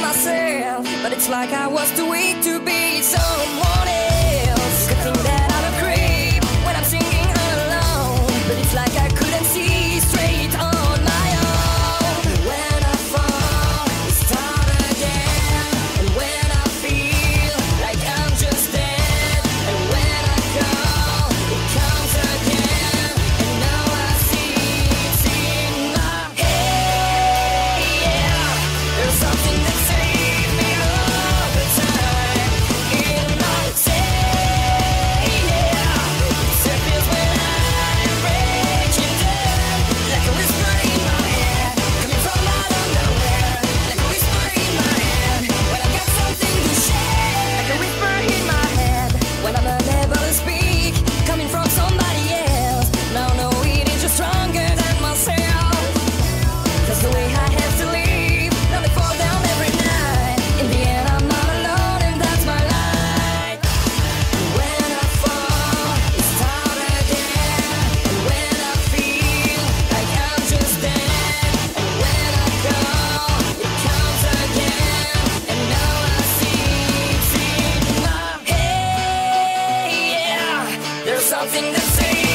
myself, but it's like I was too weak to be someone else. Good thing that I don't creep when I'm singing alone, but it's like I couldn't see straight on my own. When I fall, I start again, and when I feel like I'm just dead, and when I call, it comes again, and now I see it's in my head. Yeah, there's something that saves me all the time in my head. Yeah, it feels when I'm breaking down, like a whisper in my head, coming from out of nowhere, like a whisper in my head, when I got something to share, like a whisper in my head, when I'm unable to speak, coming from somebody else. Now I know it is just stronger than myself. That's the way I have to live. Now they fall down every night. In the end, I'm not alone, and that's my life. When I fall, it start again. And when I feel like I'm just dead, and when I call, it comes again. And now I see it's in my head. Yeah, there's something that says